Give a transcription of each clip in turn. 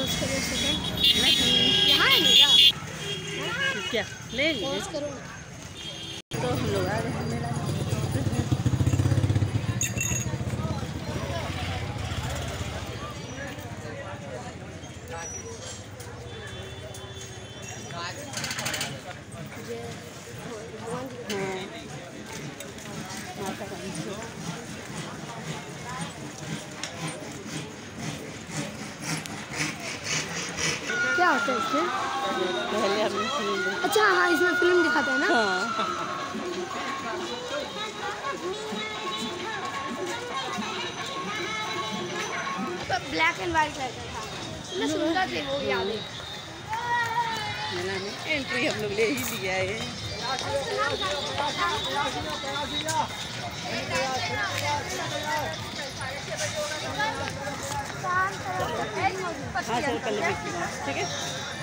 Pause करो second. यहाँ है मेरा क्या ले पॉज करो तो हम लोग आ रहे हैं मेला में। क्या होता है इसमें? पहले हमने फिल्म अच्छा हाँ, इसमें फिल्म दिखाता है ना। हाँ तो ब्लैक एंड वाइट रहता था, इतने सुंदर थे वो याद है। मेला में एंट्री हम लोग ले ही लिया है। हाँ चल पहले ठीक है।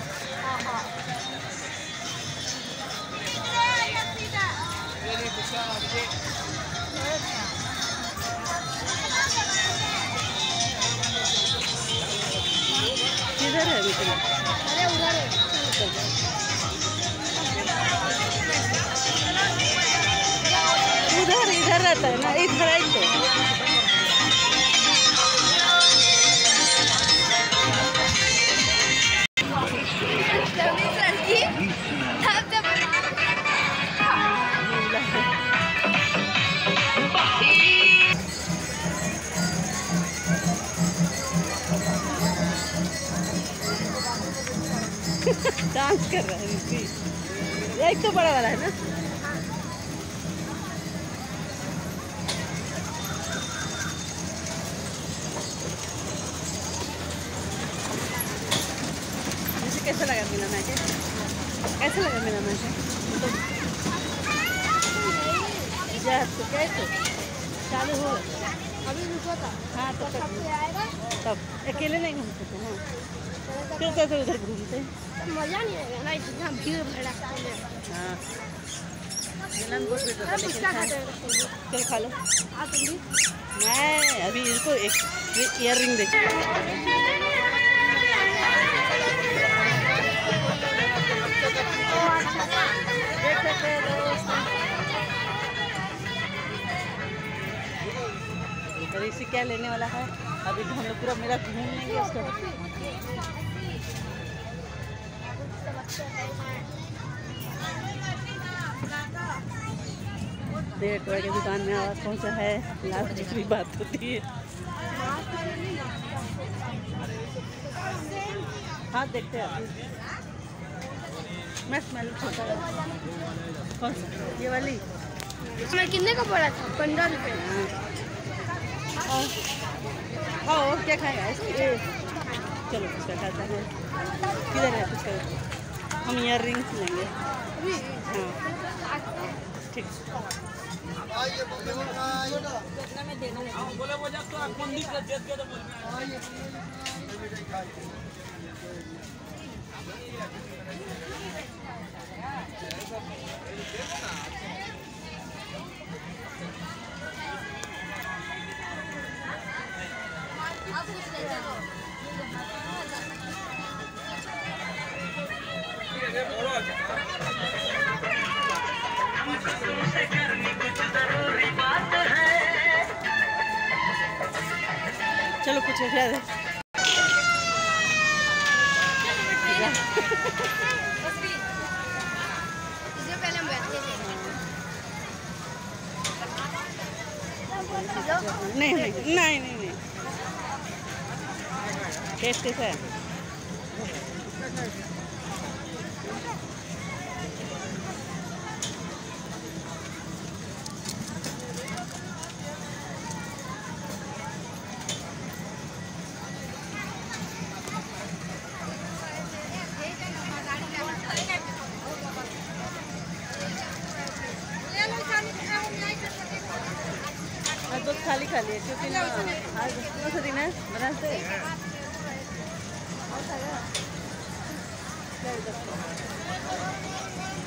किधर है मित्र? अरे उधर है। उधर इधर रहता है ना, इधर आई तो डांस कर रहा है ऋषि। एक तो बड़ा वाला है ना। कैसा लगा मेला में? कैसा लगा मेला में? तो क्या तो चालू हो अभी रुको था। हाँ तो तब अकेले नहीं घूम सकते हैं, फिर तो उधर घूमते मजा नहीं आएगा ना, इतना भीड़ भड़का में। हाँ मेला में बहुत भीड़ रहता है। चल खा लो। मैं अभी इनको एक ईयर रिंग देख ऋषि क्या लेने वाला है। अभी हम लोग पूरा मेला घूम लेंगे उसके डेट वाले दुकान में आवाज़ कौन सा है, लास्ट दूसरी बात होती है। हाँ देखते हैं। मैं स्मेल छोटा कौन सा, ये वाली मैं कितने का पड़ा था? 15 रुपये। और क्या खाएगा इसके? चलो उसका खाता है। किधर है उसका? हम ईयर रिंग्स लेंगे। हाँ ठीक। चलो कुछ है पहले हम बैठते थे। नहीं नहीं नहीं नहीं नहीं टेस्ट कैसा है? तो खाली खाली है क्योंकि आज कौन सा दिन है बनाते क्या